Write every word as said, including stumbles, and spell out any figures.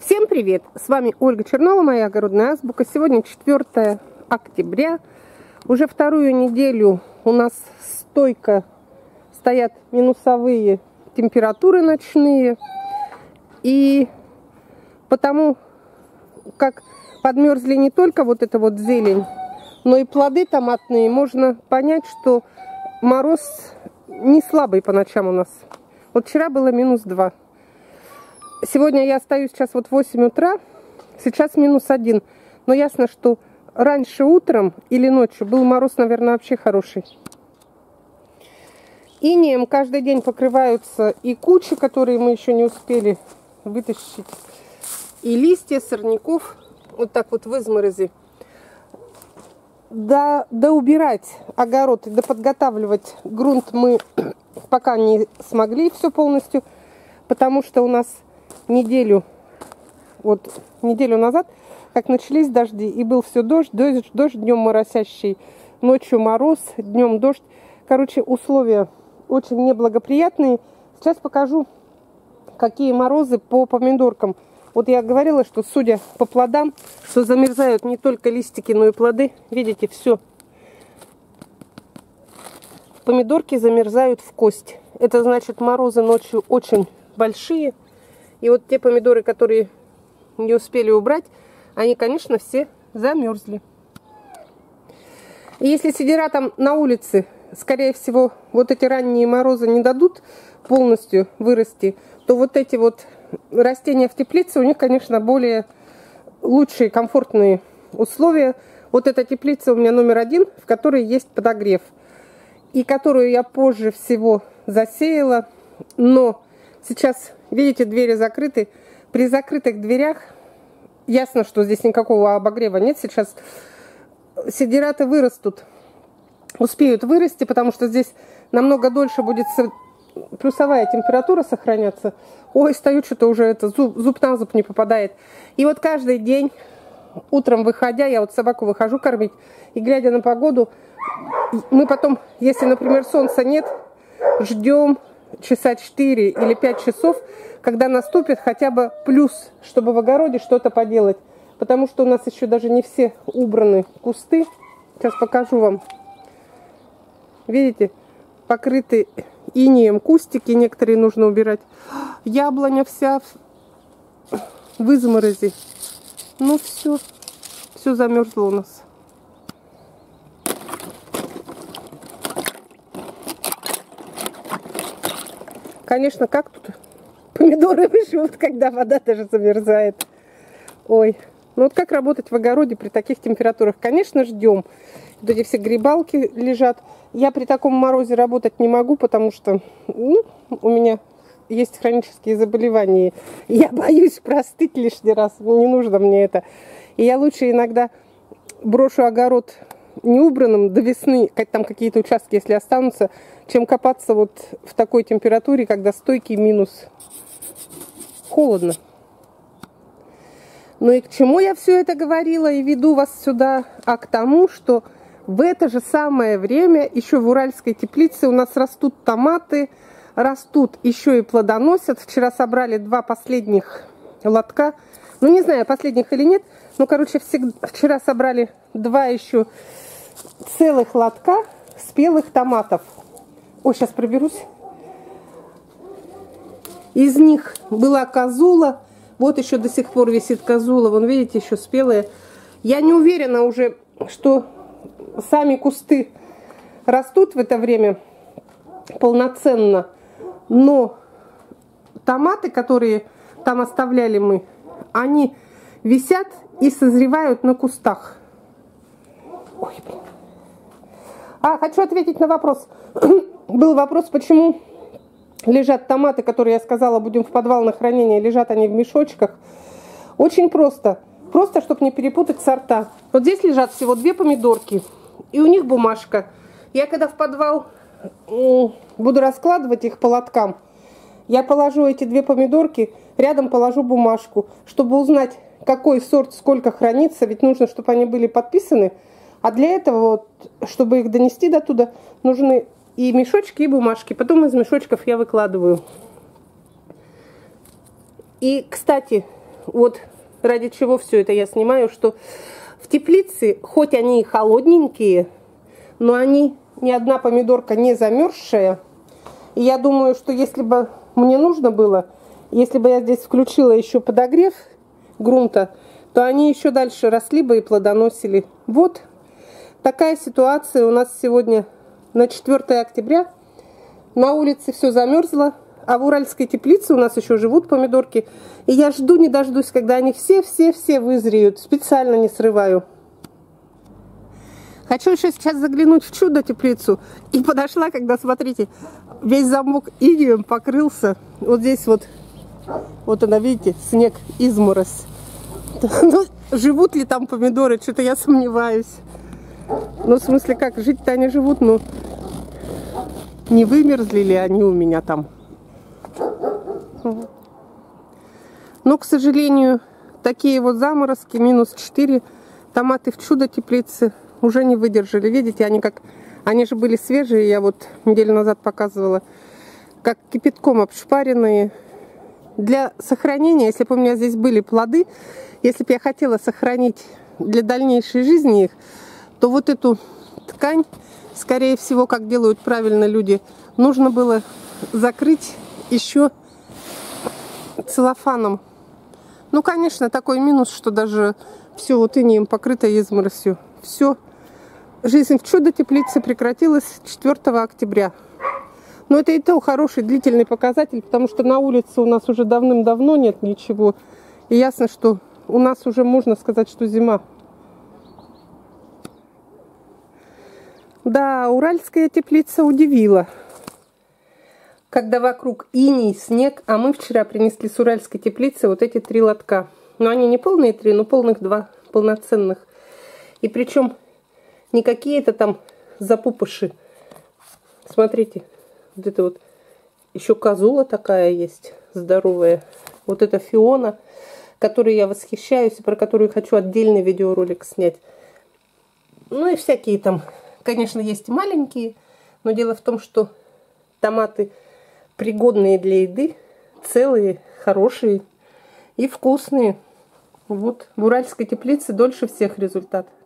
Всем привет! С вами Ольга Чернова, моя огородная азбука. Сегодня четвёртое октября. Уже вторую неделю у нас стойко стоят минусовые температуры ночные. И потому как подмерзли не только вот эта вот зелень, но и плоды томатные, можно понять, что мороз не слабый по ночам у нас. Вот вчера было минус два. Сегодня я стою сейчас вот в восемь утра, сейчас минус один. Но ясно, что раньше утром или ночью был мороз, наверное, вообще хороший. Инеем каждый день покрываются и кучи, которые мы еще не успели вытащить, и листья сорняков, вот так вот в изморози. Да, да убирать огород и да подготавливать грунт мы пока не смогли все полностью, потому что у нас неделю, вот неделю назад, как начались дожди, и был все дождь, дождь, дождь днем моросящий, ночью мороз, днем дождь. Короче, условия очень неблагоприятные. Сейчас покажу, какие морозы по помидоркам. Вот я говорила, что судя по плодам, что замерзают не только листики, но и плоды. Видите, все. Помидорки замерзают в кость. Это значит, морозы ночью очень большие. И вот те помидоры, которые не успели убрать, они, конечно, все замерзли. И если сидератам на улице, скорее всего, вот эти ранние морозы не дадут полностью вырасти, то вот эти вот растения в теплице, у них, конечно, более лучшие, комфортные условия. Вот эта теплица у меня номер один, в которой есть подогрев. И которую я позже всего засеяла. Но сейчас, видите, двери закрыты. При закрытых дверях ясно, что здесь никакого обогрева нет. Сейчас сидераты вырастут, успеют вырасти, потому что здесь намного дольше будет плюсовая температура сохраняться. Ой, стою, что-то уже это зуб, зуб на зуб не попадает. И вот каждый день, утром выходя, я вот собаку выхожу кормить, и глядя на погоду, мы потом, если, например, солнца нет, ждем часа четыре или пять часов, когда наступит хотя бы плюс, чтобы в огороде что-то поделать. Потому что у нас еще даже не все убраны кусты. Сейчас покажу вам. Видите, покрыты инеем кустики, некоторые нужно убирать. Яблоня вся в изморози. Ну все, все замерзло у нас. Конечно, как тут помидоры выживут, когда вода даже замерзает. Ой, ну вот как работать в огороде при таких температурах? Конечно, ждем. Вот эти все грибалки лежат. Я при таком морозе работать не могу, потому что ну, у меня есть хронические заболевания. Я боюсь простыть лишний раз. Не нужно мне это. И я лучше иногда брошу огород неубранным до весны, как там какие-то участки, если останутся, чем копаться вот в такой температуре, когда стойкий минус. Холодно. Ну и к чему я все это говорила и веду вас сюда? А к тому, что в это же самое время еще в уральской теплице у нас растут томаты, растут еще и плодоносят. Вчера собрали два последних лотка. Ну не знаю, последних или нет. Ну, короче, всегда, вчера собрали два еще целых лотка спелых томатов. Ой, сейчас проберусь. Из них была козула. Вот еще до сих пор висит козула. Вон, видите, еще спелые. Я не уверена уже, что сами кусты растут в это время полноценно. Но томаты, которые там оставляли мы, они висят и созревают на кустах. Ой, блин. А, хочу ответить на вопрос. Был вопрос, почему лежат томаты, которые я сказала, будем в подвал на хранение, лежат они в мешочках. Очень просто. Просто, чтобы не перепутать сорта. Вот здесь лежат всего две помидорки, и у них бумажка. Я когда в подвал буду раскладывать их по лоткам, я положу эти две помидорки, рядом положу бумажку, чтобы узнать, какой сорт сколько хранится, ведь нужно, чтобы они были подписаны. А для этого, вот, чтобы их донести до туда, нужны и мешочки, и бумажки. Потом из мешочков я выкладываю. И, кстати, вот ради чего все это я снимаю, что в теплице, хоть они и холодненькие, но они, ни одна помидорка не замерзшая. И я думаю, что если бы мне нужно было, если бы я здесь включила еще подогрев грунта, то они еще дальше росли бы и плодоносили. Вот такая ситуация у нас сегодня на четвёртое октября. На улице все замерзло, а в уральской теплице у нас еще живут помидорки. И я жду не дождусь, когда они все-все-все вызреют. Специально не срываю. Хочу еще сейчас заглянуть в чудо-теплицу. И подошла, когда, смотрите, весь замок инеем покрылся. Вот здесь вот, вот она, видите, снег, изморозь. Ну, живут ли там помидоры? Что-то я сомневаюсь. Ну, в смысле, как, жить-то они живут, но не вымерзли ли они у меня там? Но, к сожалению, такие вот заморозки, минус четыре, томаты в чудо-теплице уже не выдержали. Видите, они как, они же были свежие, я вот неделю назад показывала, как кипятком обшпаренные. Для сохранения, если бы у меня здесь были плоды, если бы я хотела сохранить для дальнейшей жизни их, то вот эту ткань, скорее всего, как делают правильно люди, нужно было закрыть еще целлофаном. Ну, конечно, такой минус, что даже все вот инеем покрыто изморосью. Все. Жизнь в чудо-теплице прекратилась четвёртого октября. Но это и то хороший длительный показатель, потому что на улице у нас уже давным-давно нет ничего. И ясно, что у нас уже можно сказать, что зима. Да, уральская теплица удивила. Когда вокруг иней, снег, а мы вчера принесли с уральской теплицы вот эти три лотка. Но они не полные три, но полных два, полноценных. И причем не какие-то там запупыши. Смотрите, вот это вот еще козула такая есть, здоровая. Вот это Фиона, которой я восхищаюсь и про которую хочу отдельный видеоролик снять. Ну и всякие там, конечно, есть и маленькие, но дело в том, что томаты пригодные для еды, целые, хорошие и вкусные. Вот в уральской теплице дольше всех результат.